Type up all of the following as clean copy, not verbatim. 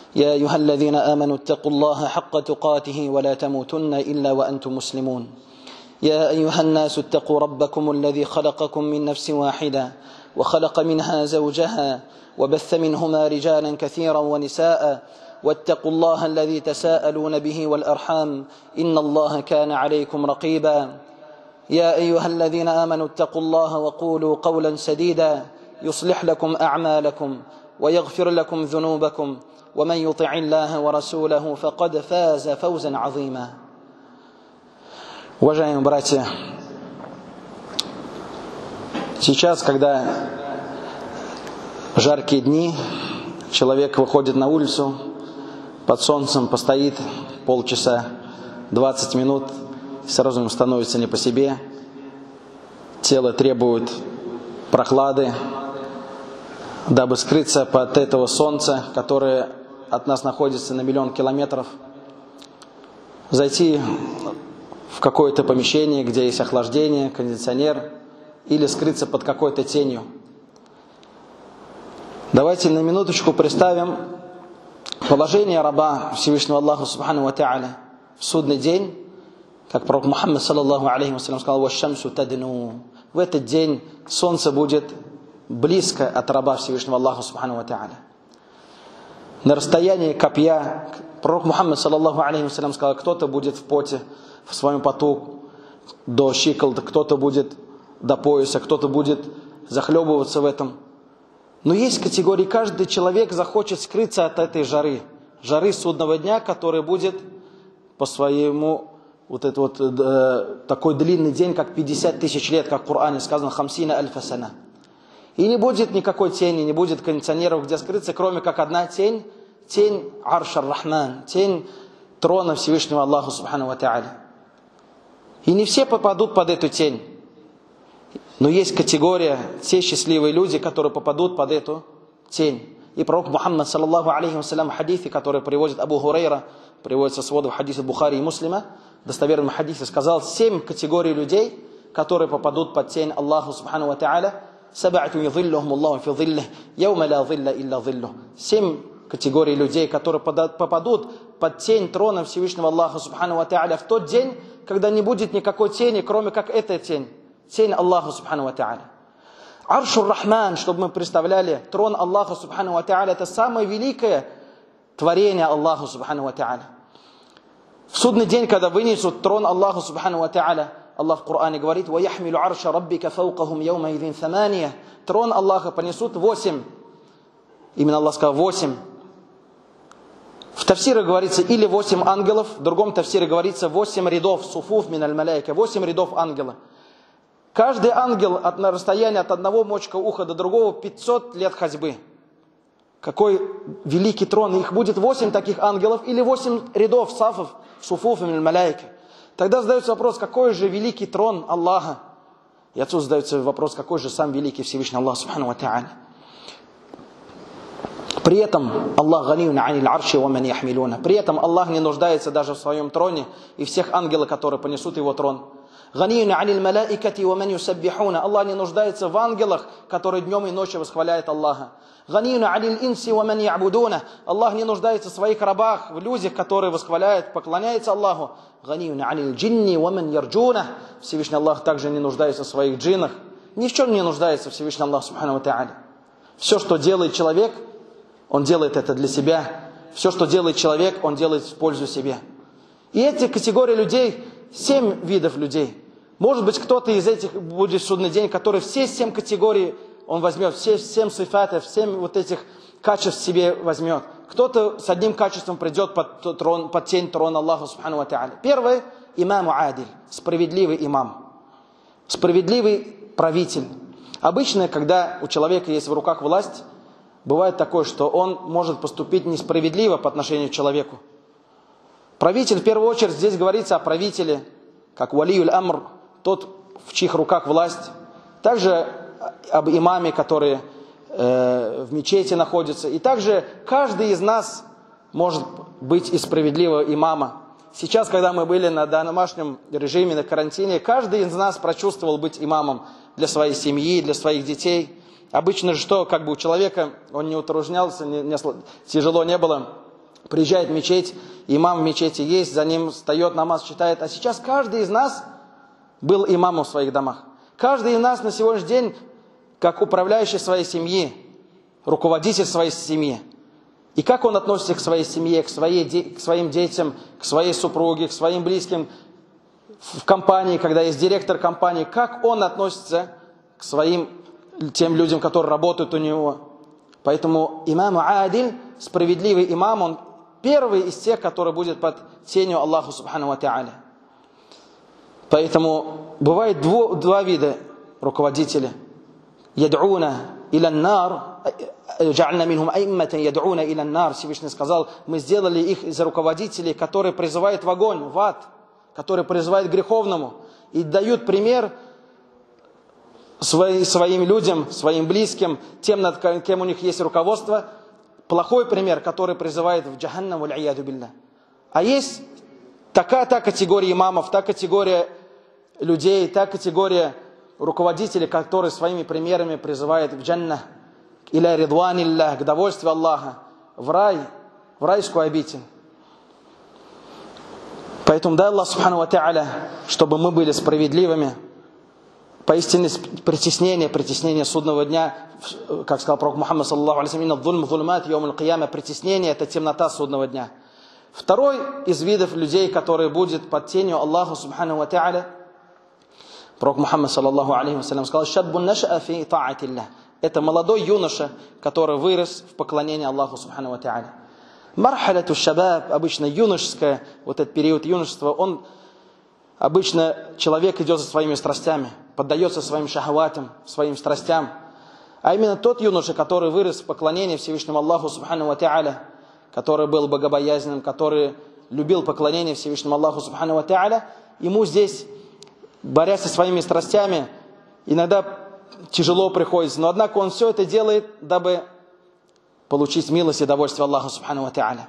يا أيها الذين آمنوا اتقوا الله حق تقاته ولا تموتن إلا وأنتم مسلمون يا أيها الناس اتقوا ربكم الذي خلقكم من نفس واحدة وخلق منها زوجها وبث منهما رجالا كثيرا ونساء واتقوا الله الذي تساءلون به والأرحام إن الله كان عليكم رقيبا يا أيها الذين آمنوا اتقوا الله وقولوا قولا سديدا يصلح لكم أعمالكم ويغفر لكم ذنوبكم ومن يطع الله ورسوله فقد فاز فوزا عظيما. Уважаемые братья, сейчас, когда жаркие дни, человек выходит на улицу, под солнцем постоит полчаса, 20 минут, сразу ему становится не по себе, тело требует прохлады, дабы скрыться под этого солнца, которое от нас находится на 1 000 000 километров, зайти в какое-то помещение, где есть охлаждение, кондиционер, или скрыться под какой-то тенью. Давайте на минуточку представим положение раба Всевышнего Аллаха Субхану ва Тааля в судный день, как пророк Мухаммад саллаллаху алейхи вассалям сказал: «Вашшамсу тадну». В этот день солнце будет близко от раба Всевышнего Аллаха Субхану ва Тааля. На расстоянии копья пророк Мухаммад саллаллаху алейхи вассалям сказал: кто-то будет в поте, в своем поту до щиколоток, кто-то будет до пояса, кто-то будет захлебываться в этом. Но есть категории, каждый человек захочет скрыться от этой жары судного дня, который будет по своему такой длинный день, как 50 000 лет, как в Коране сказано, хамсина аль-фасана. И не будет никакой тени, не будет кондиционеров, где скрыться, кроме как одна тень, тень Арш ар-Рахман, тень трона Всевышнего Аллаха Субхану ва Тааля. И не все попадут под эту тень. Но есть категория, те счастливые люди, которые попадут под эту тень. И пророк Мухаммад саллаллаху алейхи вассалям в хадисе, который приводит Абу Хурайра, приводится сводов хадиса Бухари и Муслима, достоверном хадисе, сказал 7 категорий людей, которые попадут под тень Аллаха Субхану ва Тааля. 7 категорий людей, которые попадут под тень трона Всевышнего Аллаха Субхану ва Тааля в тот день, когда не будет никакой тени, кроме как эта тень. Тень Аллаха Субхану ва Тааля. Аршур Рахман, чтобы мы представляли, трон Аллаха Субхану ва Тааля, это самое великое творение Аллаха Субхану ва Тааля. В судный день, когда вынесут трон Аллаха Субхану ва Тааля, Аллах в Коране говорит: «Ваяхмилу арша раббика фаукахум яума идин самания». Трон Аллаха понесут 8. Именно Аллах сказал 8. В тафсире говорится или 8 ангелов, в другом тафсире говорится 8 рядов, суфуф мин аль-маляйка, 8 рядов ангела. Каждый ангел на расстоянии от одного мочка уха до другого 500 лет ходьбы. Какой великий трон. Их будет 8 таких ангелов или 8 рядов сафов, суфуф мин аль-маляйка. Тогда задается вопрос, какой же великий трон Аллаха? И отсюда задается вопрос, какой же сам великий Всевышний Аллах Субхану ва Тааля. При этом Аллах ганиюн анил арши ва ман яхмилуна. При этом Аллах не нуждается даже в своем троне и всех ангелов, которые понесут его трон. Ганиюн анил малаикати ва ман юсаббихуна. Аллах не нуждается в ангелах, которые днем и ночью восхваляют Аллаха. Ганиюн анил инси ва ман я'будуна. Аллах не нуждается в своих рабах, в людях, которые восхваляют, поклоняются Аллаху. Ганиюн анил джинни ва ман ярджуна. Всевышний Аллах также не нуждается в своих джиннах. Ни в чем не нуждается Всевышний Аллах Субхану ва Тааля. Все, что делает человек, он делает это для себя. Все, что делает человек, он делает в пользу себе. И эти категории людей, 7 видов людей. Может быть, кто-то из этих будет в судный день, который все 7 категорий он возьмет, все 7 сифатов, 7 вот этих качеств себе возьмет. Кто-то с одним качеством придет под тень трона Аллаха Субхану ва Тааля. Первый – имаму адиль, справедливый имам, справедливый правитель. Обычно, когда у человека есть в руках власть, бывает такое, что он может поступить несправедливо по отношению к человеку. Правитель, в первую очередь, здесь говорится о правителе, как валиюль амр, тот, в чьих руках власть. Также об имаме, который в мечети находится. И также каждый из нас может быть из справедливого имама. Сейчас, когда мы были на домашнем режиме, на карантине, каждый из нас прочувствовал быть имамом для своей семьи, для своих детей. Обычно же что, как бы у человека, он не утружнялся, тяжело не было. приезжает в мечеть, имам в мечети есть, за ним встает, намаз читает. А сейчас каждый из нас был имамом в своих домах. Каждый из нас на сегодняшний день, как управляющий своей семьи, руководитель своей семьи. И как он относится к своей семье, к своим детям, к своей супруге, к своим близким в компании, когда есть директор компании, как он относится к тем людям, которые работают у него. Поэтому имам Адиль, справедливый имам, он первый из тех, который будет под тенью Аллаха Субхану ва Тааля. Поэтому бывает два вида руководителей. Яд'уна иля нар, джа'альна минхум аимматан яд'уна иля нар. Всевышний сказал, мы сделали их из руководителей, которые призывают в огонь, в ад, которые призывают к греховному и дают пример своим людям, своим близким, тем, над кем у них есть руководство, плохой пример, который призывает в джаханнам валь-ияду билля. А есть та категория имамов, та категория людей, та категория руководителей, которые своими примерами призывают в джанна, иля ридванилля, к довольствию Аллаха, в рай, в райскую обитель. Поэтому дай Аллах Субхану ва Тааля, чтобы мы были справедливыми. Поистине притеснение судного дня, как сказал пророк Мухаммад саллаллаху алейхи ва саллям, притеснение — это темнота судного дня. Второй из видов людей, который будет под тенью Аллаха Субхану ва Тааля, пророк Мухаммад саллаллаху алейхи ва саллям сказал: «Шаббун наша'a фи та'атиллях». Это молодой юноша, который вырос в поклонении Аллаху Субхану ва Тааля. Мархаляту шабаб, обычно юношеское, вот этот период юношества, он обычно человек идет за своими страстями, поддается своим шахаватам, своим страстям. А именно тот юноша, который вырос в поклонении Всевышнему Аллаху Субхану ва Тааля, который был богобоязненным, который любил поклонение Всевышнему Аллаху Субхану ва Тааля, ему здесь, борясь со своими страстями, иногда тяжело приходится, но однако он все это делает, дабы получить милость и довольствие Аллаха Субхану ва Тааля.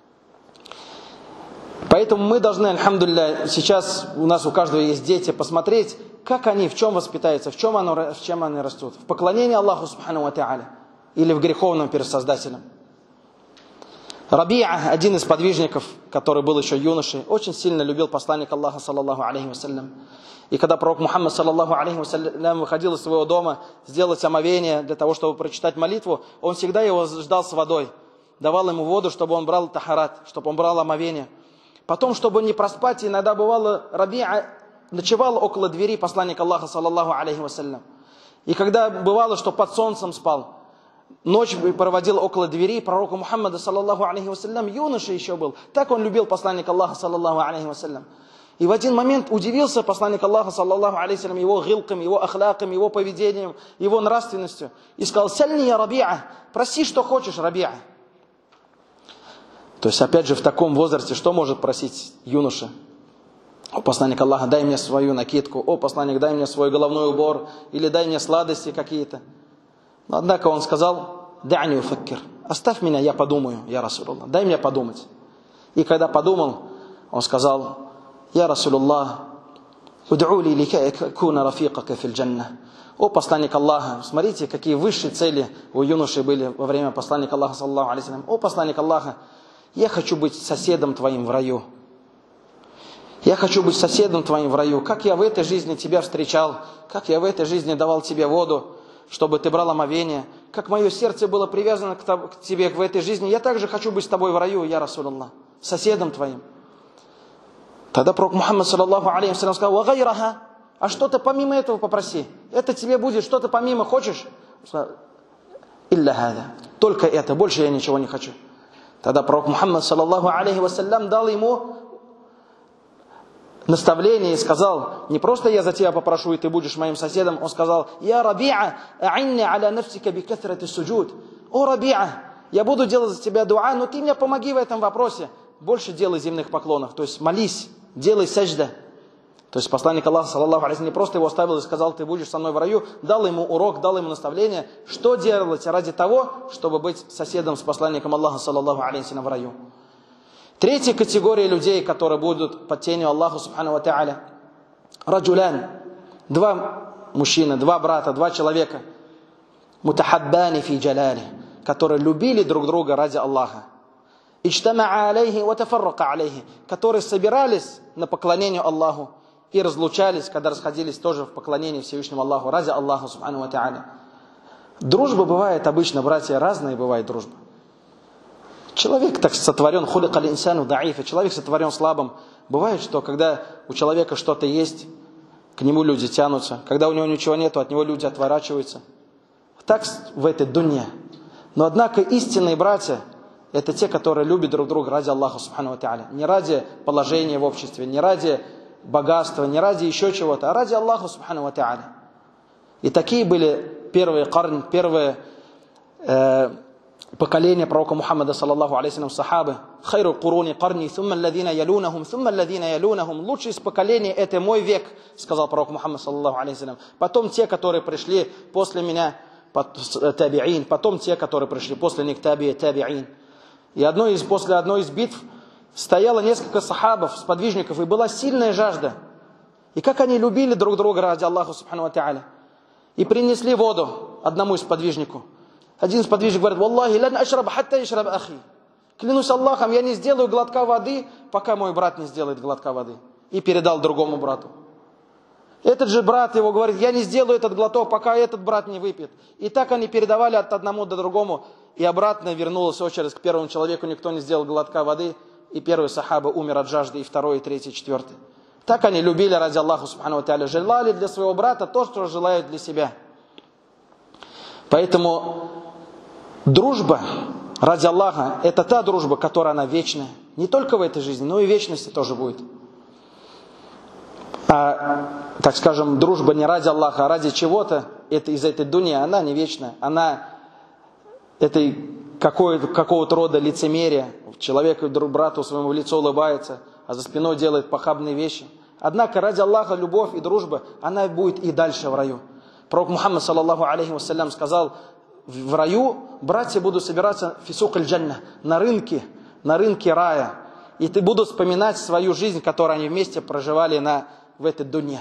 Поэтому мы должны, альхамдулилля, сейчас у нас у каждого есть дети, посмотреть, как они, в чем воспитаются, в чем они растут. В поклонении Аллаху Субхану ва Тааля или в греховном перед Создателем. Раби'а, один из подвижников, который был еще юношей, очень сильно любил посланника Аллаха саллаллаху алейхи ва саллям. И когда пророк Мухаммад саллаллаху алейхи ва саллям выходил из своего дома сделать омовение для того, чтобы прочитать молитву, он всегда его ждал с водой. Давал ему воду, чтобы он брал тахарат, чтобы он брал омовение. Потом, чтобы не проспать, иногда бывало, Раби'а ночевал около двери посланника Аллаха саллаллаху алейхи ва саллям. И когда бывало, что под солнцем спал, ночь проводил около двери пророка Мухаммада саллаллаху алейхи ва саллям, юноша еще был. Так он любил посланника Аллаха саллаллаху алейхи ва саллям. И в один момент удивился посланник Аллаха саллаллаху алейхи ва саллям его гилком, его ахлаком, его поведением, его нравственностью. И сказал: «Сальни я Раби'а, проси, что хочешь, Раби'а». То есть, опять же, в таком возрасте, что может просить юноша? О, посланник Аллаха, дай мне свою накидку. О, посланник, дай мне свой головной убор. Или дай мне сладости какие-то. Но, однако, он сказал: «Дa'ни уфаккир». Оставь меня, я подумаю, я Расулуллах. Дай мне подумать. И когда подумал, он сказал: «Я Расулуллах, уд'ули ликай акуна рафикака фил джанна». О, посланник Аллаха, смотрите, какие высшие цели у юноши были во время посланника Аллаха саллаллаху алейхи ва саллям. О, посланник Аллаха, я хочу быть соседом твоим в раю. Я хочу быть соседом твоим в раю. Как я в этой жизни тебя встречал, как я в этой жизни давал тебе воду, чтобы ты брал омовение, как мое сердце было привязано к тебе в этой жизни, я также хочу быть с тобой в раю, я Расулуллах, соседом твоим. Тогда пророк Мухаммад саллаллаху алейхи ва саллям сказал: «Ва гайраха». А что-то помимо этого попроси. Это тебе будет что-то помимо, хочешь? «Илля хада». Только это, больше я ничего не хочу. Тогда пророк Мухаммад саллаллаху алейхи ва саллям дал ему наставление и сказал: не просто я за тебя попрошу, и ты будешь моим соседом. Он сказал: «Я Раби'а, а'инни аля нафсика би катрати суджуд». О, Раби'а, я буду делать за тебя дуа, но ты мне помоги в этом вопросе. Больше делай земных поклонов, то есть молись, делай сажда. То есть посланник Аллаха саллаллаху алейхи ва саллям не просто его оставил и сказал: ты будешь со мной в раю, дал ему урок, дал ему наставление, что делать ради того, чтобы быть соседом с посланником Аллаха саллаллаху алейхи ва саллям в раю. Третья категория людей, которые будут под тенью Аллаха субхану ва тааля. Раджулян. Два мужчины, два брата, два человека. Мутахаббани фи джаляли. Которые любили друг друга ради Аллаха. иджтамаа алейхи ва тафаррака алейхи, которые собирались на поклонение Аллаху и разлучались, когда расходились тоже в поклонении Всевышнему Аллаху, ради Аллаха субхану ва тааля. Дружба бывает обычно, братья, разные бывает дружба. Человек так сотворен, хулика линсану даифа, человек сотворен слабым. Бывает, что когда у человека что-то есть, к нему люди тянутся. Когда у него ничего нету, от него люди отворачиваются. Так в этой дунье. Но однако истинные братья, это те, которые любят друг друга ради Аллаха субхану ва тааля. Не ради положения в обществе, не ради богатства, не ради еще чего-то, а ради Аллаха субхану ва тааля. И такие были первые карн, первые поколение пророка Мухаммада саллаллаху алейхи сахабы. Хайру куруни карни, сумма алладина ялунахум, сумма алладина ялунахум. Лучший из поколений это мой век, сказал пророк Мухаммад саллаллаху алейхи. Потом те, которые пришли после меня, табиин. Потом те, которые пришли после них, табиин. И после одной из битв стояло несколько сахабов, сподвижников, и была сильная жажда. И как они любили друг друга ради Аллаха субхану ва тааля. И принесли воду одному из сподвижников. Один сподвижник говорит: «Валлахи, лан ашраб хатта яшраб ахи». Клянусь Аллахом, я не сделаю глотка воды, пока мой брат не сделает глотка воды. И передал другому брату. Этот же брат его говорит: я не сделаю этот глоток, пока этот брат не выпьет. И так они передавали от одному до другому. И обратно вернулась очередь к первому человеку, никто не сделал глотка воды. И первый сахаба умер от жажды, и второй, и третий, и четвертый. Так они любили ради Аллаха субхану ва тааля. Желали для своего брата то, что желают для себя. Поэтому дружба ради Аллаха, это та дружба, которая она вечная. Не только в этой жизни, но и в вечности тоже будет. А, так скажем, дружба не ради Аллаха, а ради чего-то, это из этой дуньи, она не вечная. Она это какого-то рода лицемерие. Человек брату своему в лицо улыбается, а за спиной делает похабные вещи. Однако ради Аллаха любовь и дружба, она будет и дальше в раю. Пророк Мухаммад саллаллаху алейхи вассалям сказал: в раю братья будут собираться фисук аль-джанна, на рынке рая. И ты будут вспоминать свою жизнь, которую они вместе проживали в этой дунье.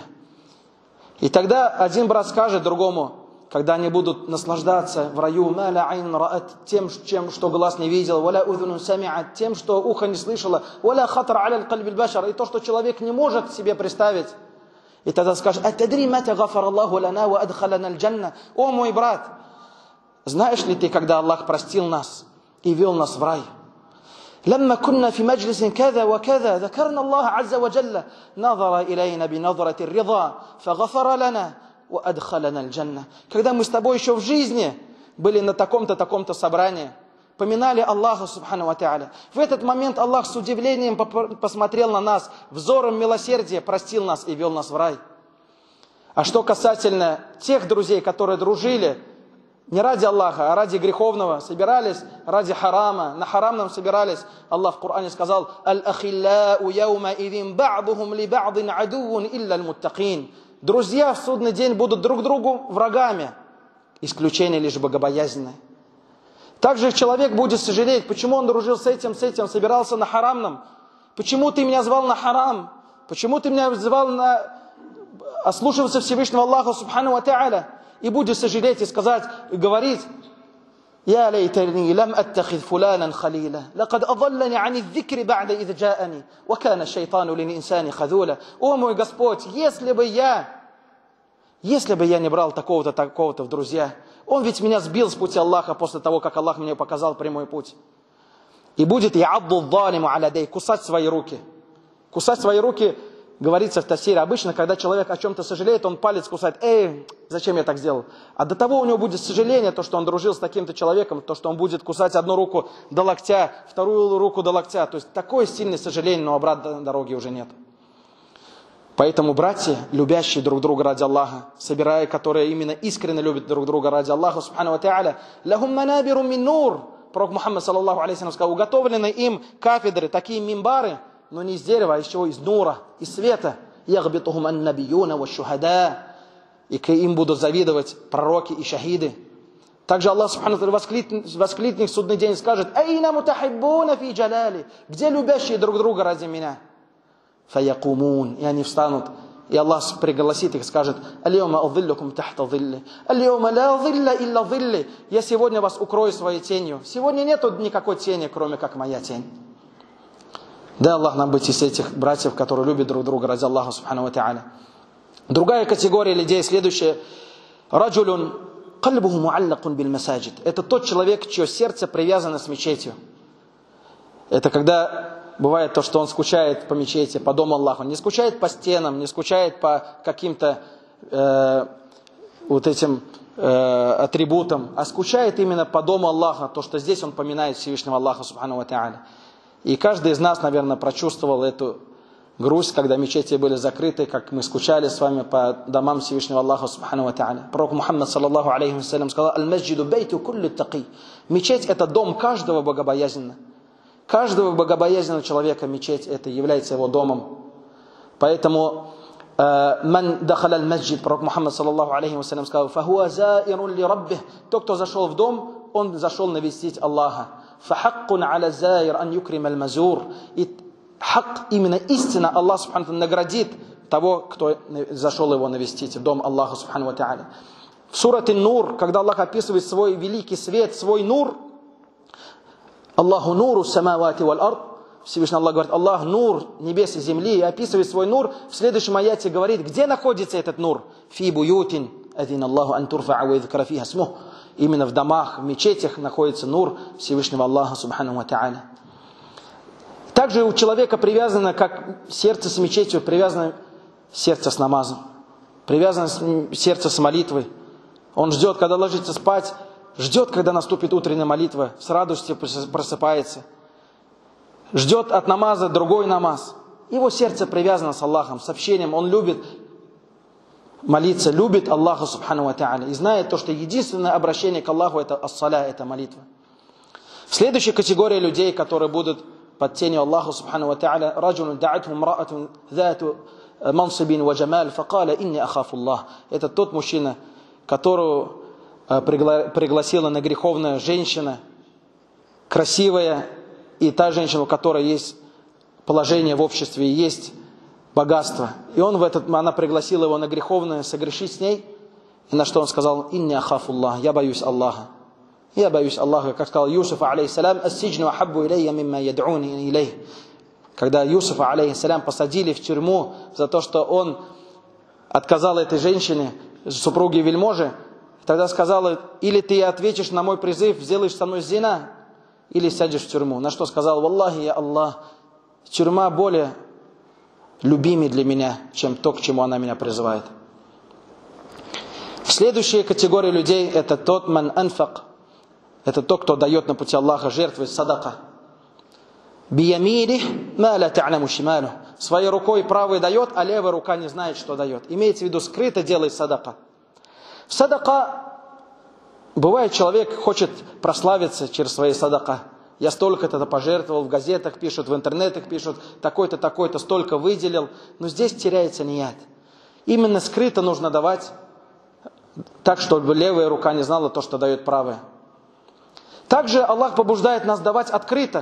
И тогда один брат скажет другому, когда они будут наслаждаться в раю: «Маля айн раат», тем, что глаз не видел, «Валя удхунун самиат», тем, что ухо не слышало, «Валя хатар аля аль-кальби аль-башар», и то, что человек не может себе представить. И тогда скажет: «Ат-тадри мата гафар Аллаху лана ва адхалана аль-джанна». О мой брат, знаешь ли ты, когда Аллах простил нас и вел нас в рай? لما كنا في مجلس كذا وكذا ذكرنا الله عز وجل نظر إلينا بنظرة الرضا فغفر لنا وأدخلنا الجنة. Когда мы с тобой еще в жизни были на таком-то собрании, поминали Аллаха субхану ва тааля. В этот момент Аллах с удивлением посмотрел на нас, взором милосердия простил нас и вел нас в рай. А что касательно тех друзей, которые дружили не ради Аллаха, а ради греховного, собирались ради харама, на харамном собирались. Аллах в Коране сказал: «Аль-ахилляу яума идин ба'духум ли ба'дин адувун илля аль-муттакин». Друзья в судный день будут друг другу врагами. Исключение лишь богобоязненное. Также человек будет сожалеть, почему он дружил с этим, собирался на харамном. Почему ты меня звал на харам? Почему ты меня звал на ослушиваться Всевышнего Аллаха субхану ва тааля? И будет сожалеть и сказать, и говорить: «Я лейтани лам аттахид фуланан халила, лакад адаллани ани дзикри ба'да идh джа'ани, ва кана шайтану лин инсани хазуля». О мой Господь, если бы я не брал такого-то в друзья, он ведь меня сбил с пути Аллаха после того, как Аллах мне показал прямой путь. И будет я'адду д'залиму аля ядей, кусать свои руки. Кусать свои руки, говорится в тафсире, обычно, когда человек о чем-то сожалеет, он палец кусает: зачем я так сделал? А до того у него будет сожаление, то, что он дружил с таким-то человеком, то, что он будет кусать одну руку до локтя, вторую руку до локтя. То есть такое сильное сожаление, но обратной дороги уже нет. Поэтому братья, любящие друг друга ради Аллаха, которые именно искренне любят друг друга ради Аллаха, субхану ва тааля, лахум манабиру мин нур. Пророк Мухаммад саллаллаху алейхи ва саллям сказал: уготовлены им кафедры, такие мимбары, но не из дерева, а из чего? Из нура, из света. Ягбитухум ан-набиюна ва шухада. И к им будут завидовать пророки и шахиды. Также Аллах субхану ва тааля воскликнет в судный день и скажет: айна мутахиббуна фи джалали. Где любящие друг друга ради меня? Фаякумун. И они встанут И Аллах пригласит их и скажет: «Аль-йома адзиллюкум тахта зилли, аль-йома ла зилля илля зилли». Я сегодня вас укрою своей тенью. Сегодня нету никакой тени, кроме как моя тень. Да, Аллах нам быть из этих братьев, которые любят друг друга ради Аллаха субхану ва та'аля. Другая категория людей, следующая. Раджулюн кальбуху муаллакун бил масаджид. Это тот человек, чье сердце привязано с мечетью. Это когда бывает то, что он скучает по мечети, по дому Аллаха. Он не скучает по стенам, не скучает по каким-то вот этим атрибутам, а скучает именно по дому Аллаха, то, что здесь он поминает Всевышнего Аллаха субхану ва та'аля. И каждый из нас, наверное, прочувствовал эту грусть, когда мечети были закрыты, как мы скучали с вами по домам Всевышнего Аллаха субхану ва та'аля. Пророк Мухаммад саллаллаху алейхи ва саллям сказал: «Аль-маджиду бейту кулли таки». Мечеть – это дом каждого богобоязненного. Каждого богобоязненного человека мечеть это является его домом. Поэтому ман дахаля аль-маджид, пророк Мухаммад саллаллаху алейхи ва саллям сказал: «Фахуа заирун ли раббих». Тот, кто зашел в дом, он зашел навестить Аллаха. «Фахаккун аля заир ан юкрим аль-мазур». И хак, именно истина, Аллах субхану ва та'аля наградит того, кто зашел его навестить, в дом Аллаха субхану ва та'аля. В сурате Нур, когда Аллах описывает свой великий свет, свой нур, Аллаху нуру самавати валь ард. Всевышний Аллах говорит: Аллах нур небес и земли, и описывает свой нур. В следующем аяте говорит, где находится этот нур. Фи буютин адин Аллаху ан турфа ва юзкара фиха смух. Именно в домах, в мечетях находится нур Всевышнего Аллаха субхану ва та'аля. Также у человека привязано, как сердце с мечетью, привязано сердце с намазом, привязано сердце с молитвой. Он ждет, когда ложится спать, ждет, когда наступит утренняя молитва, с радостью просыпается. Ждет от намаза другой намаз. Его сердце привязано с Аллахом, с общением. Он любит молиться, любит Аллаха субхану ва та'аля. И знает то, что единственное обращение к Аллаху это ас-саля, это молитва. Следующая категория людей, которые будут под тенью Аллаха субхану ва та'аля: раджулун да'атху мраатун зату мансибин ва джамаль факаля инни ахафу Аллах. Это тот мужчина, которого пригласила на греховная женщина, красивая, и та женщина, у которой есть положение в обществе, есть богатство. И она пригласила его на греховное, согрешить с ней. И на что он сказал: «Инни ахафу Аллах», я боюсь Аллаха. Я боюсь Аллаха, как сказал Юсуф, алейхиссалям: «Ас-сиджну ахаббу илейя мимма яд'уни илейх». Когда Юсуфа, алейхиссалям, посадили в тюрьму за то, что он отказал этой женщине, супруге вельможи, тогда сказала: или ты ответишь на мой призыв, сделаешь со мной зина, или сядешь в тюрьму. На что сказал: «Валлахи, я Аллах, тюрьма более любимее для меня, чем то, к чему она меня призывает». Следующая категория людей это тот ман анфак. Это тот, кто дает на пути Аллаха, жертвует садака. Биямили ма ла та'ламу шималу. Своей рукой правой дает, а левая рука не знает, что дает. Имеется в виду, скрыто делает садака. Садака. Бывает, человек хочет прославиться через свои садака. Я столько-то пожертвовал, в газетах пишут, в интернетах пишут, такой-то, такой-то, столько выделил. Но здесь теряется ният. Именно скрыто нужно давать, так, чтобы левая рука не знала то, что дает правая. Также Аллах побуждает нас давать открыто.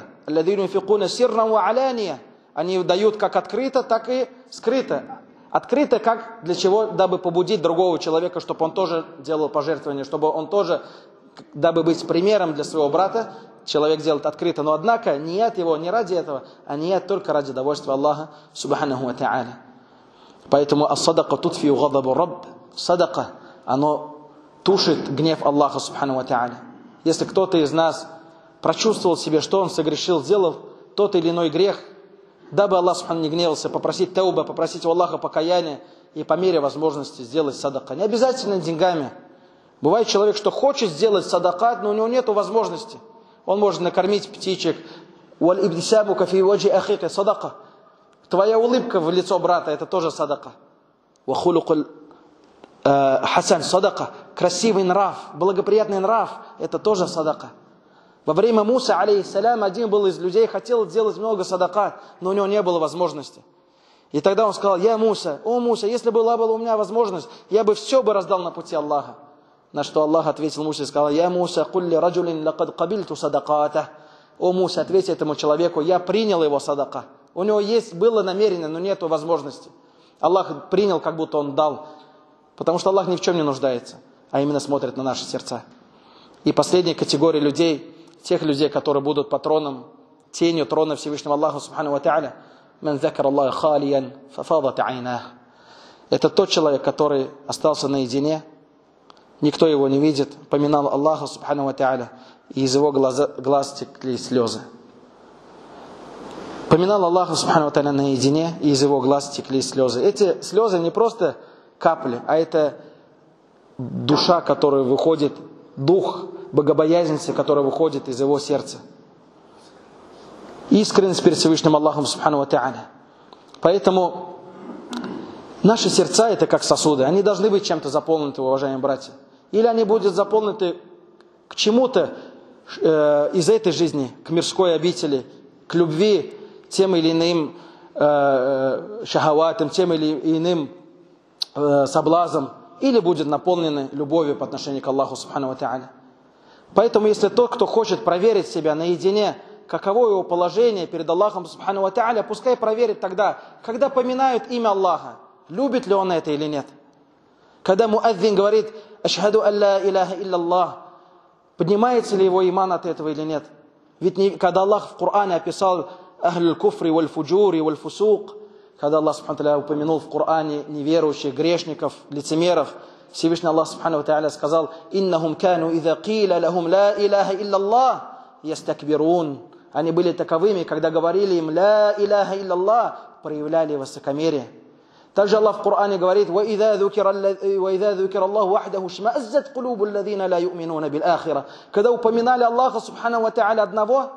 Они дают как открыто, так и скрыто. Открыто как для чего? Дабы побудить другого человека, чтобы он тоже делал пожертвования, чтобы он тоже, дабы быть примером для своего брата, человек делает открыто. Но однако ният его не ради этого, а ният только ради довольства Аллаха субханаху ва та'аля. Поэтому ас-садака тутфию гадабу рабб. Садака, оно тушит гнев Аллаха субханаху ва та'аля. Если кто-то из нас прочувствовал себе, что он согрешил, сделал тот или иной грех, дабы Аллах субхану не гневался, попросить тауба, попросить у Аллаха покаяния и по мере возможности сделать садака. Не обязательно деньгами. Бывает человек, что хочет сделать садакат, но у него нет возможности. Он может накормить птичек. Садака. Твоя улыбка в лицо брата, это тоже садака. Хасан садака. Красивый нрав, благоприятный нрав, это тоже садака. Во время Муса, алейхиссалям, один был из людей, хотел сделать много садакат, но у него не было возможности. И тогда он сказал: «Я Муса, о Муса, если была у меня возможность, я бы все раздал на пути Аллаха». На что Аллах ответил Мусе и сказал: «Я Муса, кулли раджулин лакад кабильту садаката». О Муса, ответь этому человеку: я принял его садака. У него было намерение, но нет возможности. Аллах принял, как будто Он дал. Потому что Аллах ни в чем не нуждается, а именно смотрит на наши сердца. И последняя категория людей, тех людей, которые будут патроном, тенью трона Всевышнего Аллаха Субхану ва Тааля, «Ман закар Аллаха халиян, фафадат айнах». Это тот человек, который остался наедине, никто его не видит, поминал Аллаха Субхану ва Тааля, и из его глаз текли слезы. Поминал Аллаха Субхану ва Тааля наедине, и из его глаз текли слезы. Эти слезы не просто капли, а это душа, которая выходит, дух богобоязненности, который выходит из его сердца. Искренность перед Всевышним Аллахом Субхану ва Тааля. Поэтому наши сердца это как сосуды. Они должны быть чем-то заполнены, уважаемые братья. Или они будут заполнены к чему-то из этой жизни, к мирской обители, к любви, тем или иным шахаватам, тем или иным соблазнам, или будет наполнены любовью по отношению к Аллаху Субхану ва Тааля. Поэтому, если тот, кто хочет проверить себя наедине, каково его положение перед Аллахом Субхану ва Тааля, пускай проверит тогда, когда поминают имя Аллаха, любит ли он это или нет. Когда муаддин говорит «Ашхаду алла иляха илlallah», поднимается ли его иман от этого или нет. Ведь когда Аллах в Коране описал «Ахлюль куфри валь фуджури валь фусук», когда Аллах Субхану ва Тааля упомянул в Коране неверующих, грешников, лицемеров, Всевышний Аллах Субхану ва Тааля сказал «Иннахум кану иза киля лахум ла иляха илlallah ястакбирун». Они были таковыми, когда говорили им «Ла иляха илlallah», проявляли высокомерие. Также Аллах в Коране говорит «Ваидha зукира Аллаху вахдаху шмааззат кулубу аллазина ла ю'минуна бил ахира». Когда упоминали Аллаха Субхану ва Тааля одного,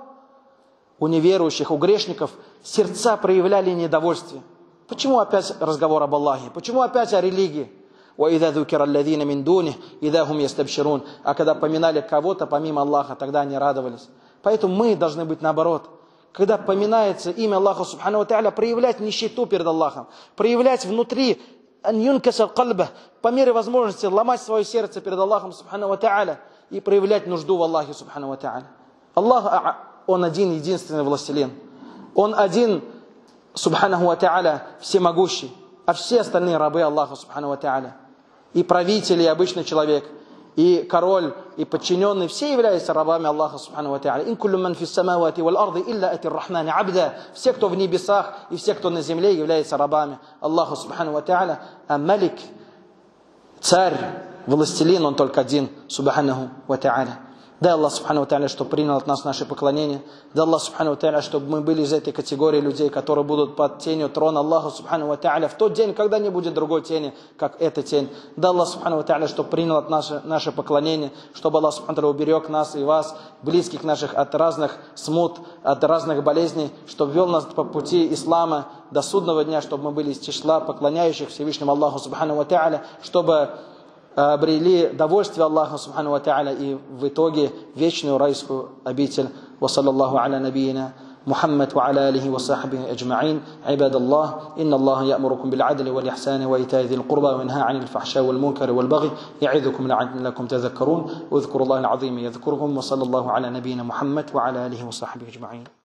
у неверующих, у грешников сердца проявляли недовольствие. Почему опять разговор об Аллахе? Почему опять о религии? وَإِذَا ذُكِرَ الَّذِينَ مِن دُونِهِ إِذَا هُمْ يَسْتَبْشِرُونَ. А когда поминали кого-то помимо Аллаха, тогда они радовались. Поэтому мы должны быть наоборот. Когда поминается имя Аллаха Субхану ва Тааля, проявлять нищету перед Аллахом, проявлять внутри аньюнкаса кальба, по мере возможности ломать свое сердце перед Аллахом Субхану ва Тааля и проявлять нужду в Аллахе Субхану ва Тааля. Аллах, Он один, единственный властелин. Он один, Субхану ва Тааля, всемогущий, а все остальные рабы Аллаха Субхану ва Тааля. И правитель, и обычный человек, и король, и подчиненный, все являются рабами Аллаха Субхану ва Тааля. Ин куллю ман фис самавати вал арды илля атир рахмани абда. Все, кто в небесах, и все, кто на земле, являются рабами Аллаха Субхану ва Тааля. А Малик, царь, властелин, он только один, Субхану ва Тааля. Дай Аллах Субхану ва Тааля, чтобы принял от нас наше поклонение. Дай Аллах Субхану ва Тааля, чтобы мы были из этой категории людей, которые будут под тенью трона Аллаха Субхану ва Тааля в тот день, когда не будет другой тени, как эта тень. Дай Аллах Субхану ва Тааля, чтобы принял от нас наше поклонение, чтобы Аллах Субхану ва Тааля уберег нас и вас, близких наших, от разных смут, от разных болезней, чтобы вел нас по пути ислама до судного дня, чтобы мы были из числа поклоняющих Всевышнему Аллаху Субхану ва Тааля, чтобы обрели довольствие Аллаха Субхану ва Тааля и в итоге вечную райскую обитель. Ва саллаллаху аля набиина Мухаммад ва аля алихи ва сахбихи аджмаин. Ибадаллах, инна Аллаха я'мурукум бил адли вал ихсани ва ита'i зил курба ва янха 'анил фахша вал мункари вал баги я'идукум лa'аllakum тадhаккарун. Удhkurullaха аль-'азим ядhkurkum. Ва саллаллаху аля набиина Мухаммад ва аля алихи ва сахбихи аджмаин.